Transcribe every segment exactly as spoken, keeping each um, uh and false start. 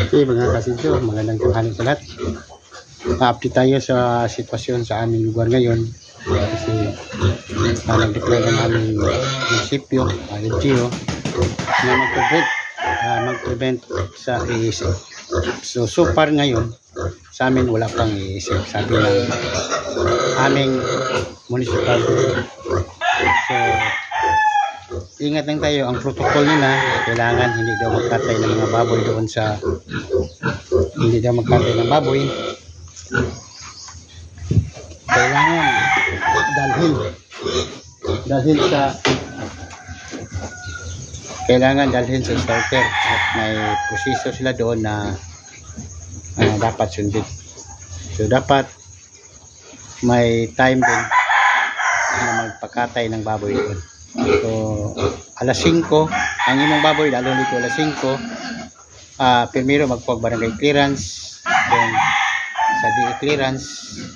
Okay mga kasidyo, magandang tanghali sa lahat. Pa-update tayo sa sitwasyon sa aming lugar ngayon. Kasi uh, nag-declare ang aming munisipyo, uh, L G O, na mag-prevent, uh, mag-prevent sa A S F. So, so far ngayon, sa amin wala pang A S F. Sabi ng aming municipal. So, ingat lang tayo. Ang protocol nila, kailangan hindi daw magkatay ng mga baboy doon sa hindi daw magkatay ng baboy. Kailangan dalhin dalhin sa kailangan dalhin sa starter at may proseso sila doon na uh, dapat sundin. So dapat may time din na magpakatay ng baboy doon. So alas singko ang imong baboy lalo dito alas singko, uh, primero magpuag barangay clearance, then sa D A clearance,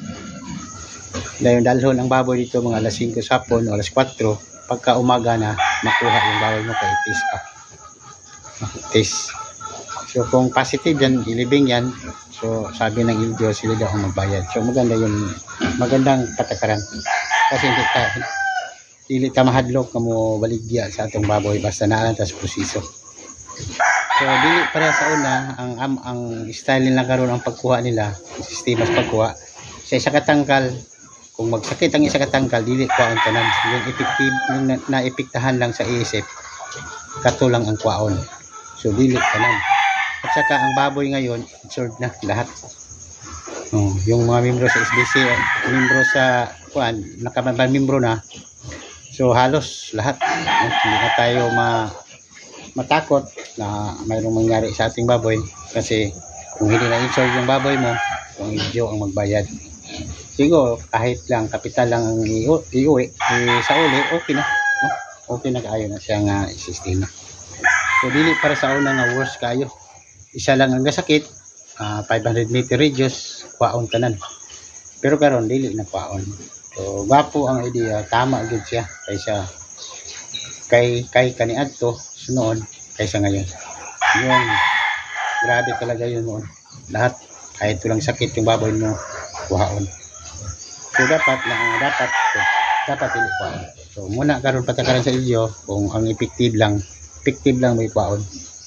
dahil dalhon ang baboy dito mga alas singko sapon o alas kwatro, pagka umaga na makuha yung baboy mo kay test pa, test. So kung positive yan, ilibing yan, so sabi ng L G O sila daw ang magbayad. So maganda yun, magandang patakaran kasi hindi ka dili ka mahadlok kamo baligya sa atong baboy basta naalan tas proseso. So dili para sa una ang ang, ang style nila karon ang pagkuha nila, sistema sa pagkuha sa isa ka tangkal. Kung magsakit ang isa ka tangkal, dili kuhaon tanan. Yung effective yung na, naepektahan lang sa A S F, kato lang ang kuhaon. So dili tanan. At saka ang baboy ngayon insured na lahat. Oh, yung mga membro sa S B C, membro sa kuan, nakapag-membro na. So halos lahat, no? Hindi na tayo ma matakot na mayroong mangyari sa ating baboy kasi kung hindi na insure yung baboy mo, yung L G O ang magbayad. Siguro kahit lang kapital lang ang iuwi eh, sa uli, okay na, no? Okay na kayo na siya nga sistema. So dili para sa una nga worse kayo. Isa lang ang gasakit, uh, five hundred meter radius, kwaon tanan. Pero karon dili na kwaon. So gapo ang idea, tama gud siya kaysa kay kay kaniadto sunoon kaysa ngayon. Yung grabe talaga yun noon. Lahat kahit tulang sakit yung baboy mo kuhaon. So dapat na dapat so, dapat dili kuhaon. So muna karon patakaran sa inyo kung ang effective lang, effective lang may kuhaon.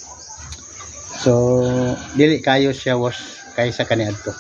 So dili kayo siya was kaysa kaniadto.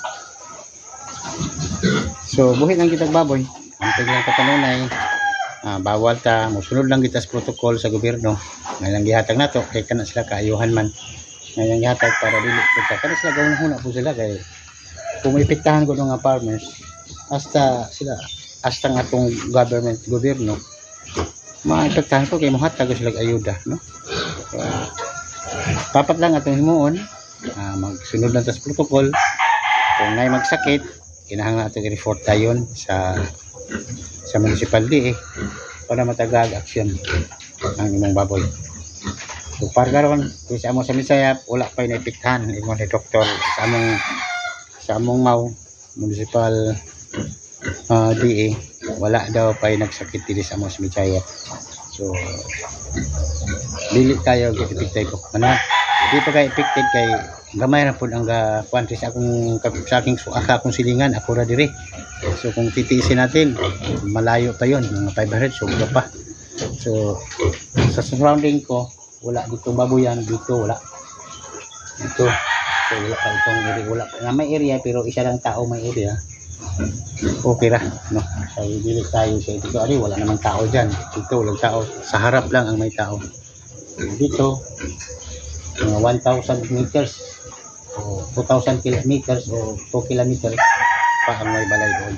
So buhit ang kitag baboy. Ang tiglang katanunay, ah, bawal ta, musunod lang kita sa protocol sa gobyerno. Ngayon gihatag nato kay kana sila kaayuhan man. Ngayon gihatag para dili kita. Kana sila gawon huna po sila kay kung maipektahan ko ng farmers, hasta sila hasta nga atong government gobyerno, maipektahan ko kay mohatag sila ayuda, no? So, dapat lang atong himuon, ah, magsunod lang ta sa protocol. Kung may magsakit, kinahanglan natin i-report tayon sa sa municipal D A para matagag aksyon ang imong baboy. So para karon sa amo sa Misaya wala pa naipiktahan imong ni doktor sa among sa among mau municipal uh, D A wala daw pa nagsakit dili sa amo sa Misaya. So dili tayo gitipiktay ko. Ano? Di pa kay effective kay gamay na pud ang kuan sa akong sa aking so akong silingan ako ra diri. So kung titiisin natin malayo pa yon mga five hundred sobra pa. So sa surrounding ko wala dito baboyan dito wala dito. So wala pa itong area, wala pa na may area pero isa lang tao may area. Okay ra, no? So dili tayo sa dito ari wala namang tao diyan. Dito walang tao, sa harap lang ang may tao. Dito mga one thousand meters o two thousand kilometers o two kilometers pa ang may balay doon.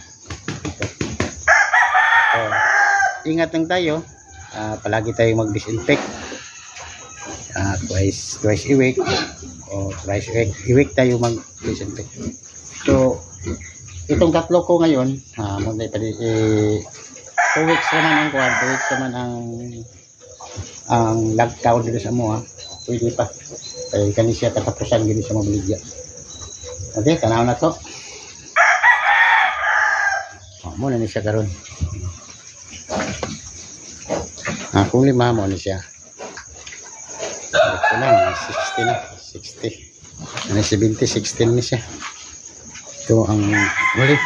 So, ingat lang tayo, uh, palagi tayo mag-disinfect uh, twice twice a week o twice a week, a week tayo mag-disinfect. So itong tatlo ko ngayon uh, muna pa eh, two weeks naman ang kuwan, two weeks naman ang ang lockdown dito sa mo, pwede pa kaya kani siya katapusan gini sa mabaligya. Okay, tanaw na to. Oh, muna ni siya karon. Ah, kung lima mo ni siya. Ito na, sixty na, sixty. Ano, seventy, sixteen ni siya. Ito ang huli.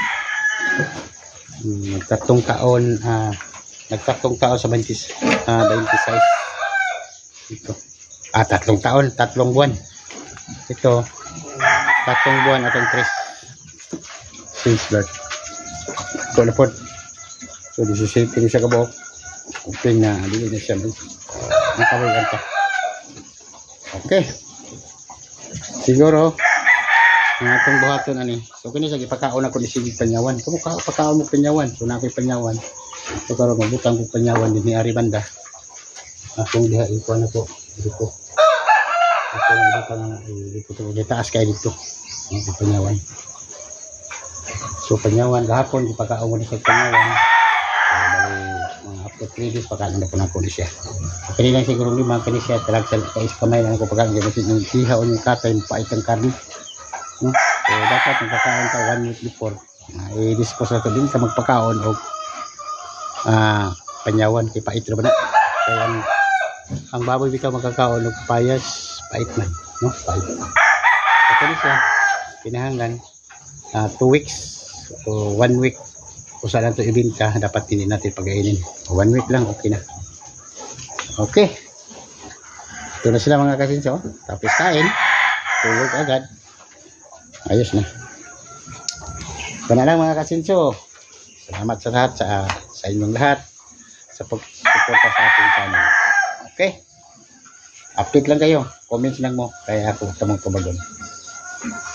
Hmm, nagtatong taon, ah, nagtatong taon sa twenty, ah, twenty-six. Ito. Ah, tatlong taon, tatlong buwan. Ito, tatlong buwan atong tres. Since birth. Ito na po. So, disisipin siya kabuok. Kuping na, hindi na siya. Nakawigan ka. Okay. Siguro, ang atong buhaton ani. So kini sa gipakaon ako ni sige panyawan. Kamo ka pakaon mo panyawan. So na koy panyawan. So karon mabutang ko panyawan din ni Ari Banda. Akong diha iko na ko dito. Ako na dito na dito to taas kay dito. Ang panyawan. So panyawan gahapon gipakaon mo ni sa panyawan. So bali mga after three days pakaon na ko na ko ni siya. Kani lang siguro lima kani siya talag sa kay kamay lang ko pakaon gyud ni ihaw ni katay pait ang karne. No? So dapat magpakaon ka one week before. Uh, i-dispose na ito din ka magpakaon o uh, panyawan kay pait na ba na. Kaya ang, ang baboy bitaw magkakaon o payas, pait man. No? Pait. So kaya siya, pinahanggan uh, two weeks o one week kung saan ito ibinta, dapat hindi natin pag-ainin. One week lang, okay na. Okay. Ito na sila mga kasinso. Tapos kain. Tulog agad. Ayos na. Ito na lang mga kasinso. Salamat sa lahat, sa, sa inyong lahat sa pag-suporta sa ating channel. Okay? Update lang kayo. Comments lang mo. Kaya ako tamang pabagon.